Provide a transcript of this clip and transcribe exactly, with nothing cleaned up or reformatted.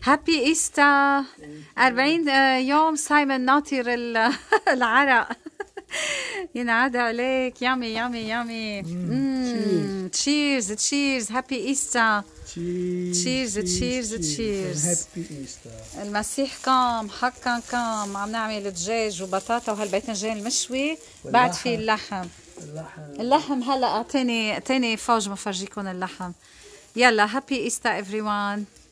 هابي ايستا. أربعين يوم صايمة ناطر العرق. ينعاد عليك. يامي يامي يامي. تشيرز تشيرز. هابي ايستا. تشيرز تشيرز تشيرز. هابي ايستا. المسيح قام حقا قام. عم نعمل دجاج وبطاطا وهالباذنجان المشوي. بعد في اللحم. اللحم اللحم هلا اعطيني اعطيني فوج بفرجيكم اللحم. يلا هابي ايستا everyone.